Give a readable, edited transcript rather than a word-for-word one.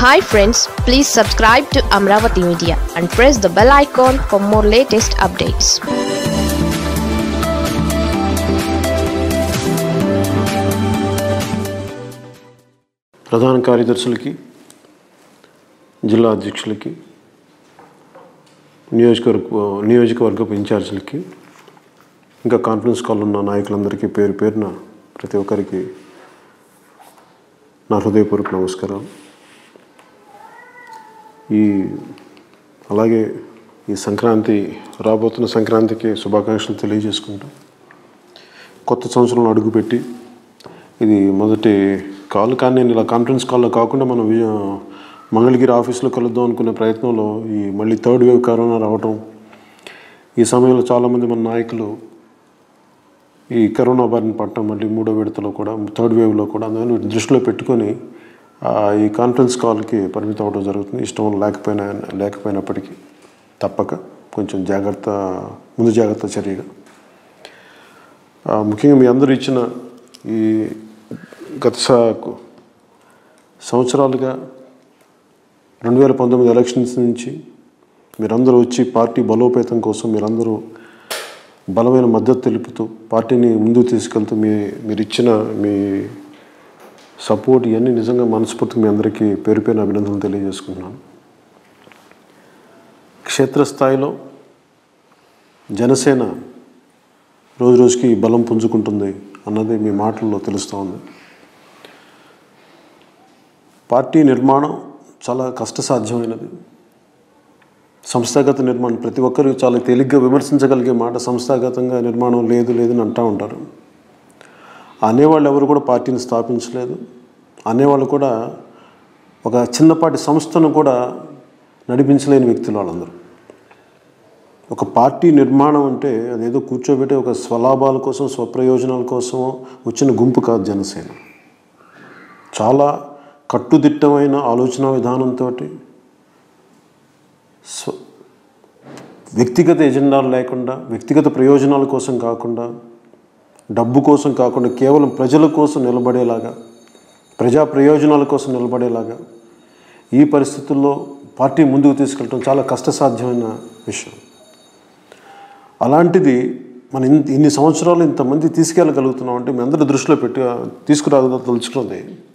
Hi friends, please subscribe to Amravati Media and press the bell icon for more latest updates. ప్రధాన కార్యదర్శులకి, జిల్లా అధ్యక్షులకి, నియోజకవర్గపు ఇన్ఛార్జీలకి, ఇంకా conference call ఉన్న నాయకులందరికీ పేరు పేరున ప్రతి ఒక్కరికి నా హృదయపూర్వక నమస్కారం. అలాగే ఈ సంక్రాంతి రాబోతున్న సంక్రాంతికి శుభాకాంక్షలు తెలియజేసుకుంటూ కొత్త సంవత్సరంలో అడుగుపెట్టి ఇది మొదటి కాల్. కానీ నేను ఇలా కాన్ఫరెన్స్ కాల్లో కాకుండా మనం మంగళగిరి ఆఫీస్లో కలుద్దాం అనుకునే ప్రయత్నంలో మళ్ళీ థర్డ్ వేవ్ కరోనా రావటం, ఈ సమయంలో చాలామంది మన నాయకులు ఈ కరోనా బారిన పడటం, మళ్ళీ మూడో విడతలో కూడా థర్డ్ వేవ్లో కూడా అందువల్ల దృష్టిలో పెట్టుకొని ఈ కాన్ఫరెన్స్ కాల్కి పరిమితం అవ్వడం జరుగుతుంది. ఇష్టం లేకపోయినప్పటికీ తప్పక కొంచెం ముందు జాగ్రత్త చర్యగా ముఖ్యంగా మీ అందరూ ఇచ్చిన ఈ గత సంవత్సరాలుగా 2019 ఎలక్షన్స్ నుంచి మీరందరూ వచ్చి పార్టీ బలోపేతం కోసం మీరందరూ బలమైన మద్దతు తెలుపుతూ పార్టీని ముందుకు తీసుకెళ్తూ మీరు ఇచ్చిన మీ సపోర్ట్ ఇవన్నీ నిజంగా మనస్ఫూర్తిగా మీ అందరికీ పేరు పేరున అభినందనలు తెలియజేసుకుంటున్నాను. క్షేత్రస్థాయిలో జనసేన రోజు రోజుకి బలం పుంజుకుంటుంది అన్నది మీ మాటల్లో తెలుస్తూ ఉంది. పార్టీ నిర్మాణం చాలా కష్టసాధ్యమైనది. సంస్థాగత నిర్మాణం ప్రతి ఒక్కరు చాలా తేలిగ్గా విమర్శించగలిగే మాట. సంస్థాగతంగా నిర్మాణం లేదని అంటూ ఉంటారు. అనేవాళ్ళు ఎవరు కూడా పార్టీని స్థాపించలేదు. అనేవాళ్ళు కూడా ఒక చిన్నపాటి సంస్థను కూడా నడిపించలేని వ్యక్తులు వాళ్ళందరూ. ఒక పార్టీ నిర్మాణం అంటే అదేదో కూర్చోబెట్టి ఒక స్వలాభాల కోసం, స్వప్రయోజనాల కోసం వచ్చిన గుంపు కాదు జనసేన. చాలా కట్టుదిట్టమైన ఆలోచన విధానంతో, వ్యక్తిగత ఎజెండాలు లేకుండా, వ్యక్తిగత ప్రయోజనాల కోసం కాకుండా, డబ్బు కోసం కాకుండా కేవలం ప్రజల కోసం నిలబడేలాగా, ప్రజా ప్రయోజనాల కోసం నిలబడేలాగా ఈ పరిస్థితుల్లో పార్టీ ముందుకు తీసుకెళ్ళడం చాలా కష్టసాధ్యమైన విషయం. అలాంటిది మనం ఇన్ని సంవత్సరాలు ఇంతమంది తీసుకెళ్ళగలుగుతున్నాం అంటే మీ అందరూ దృష్టిలో తీసుకురాగలుగుతున్నది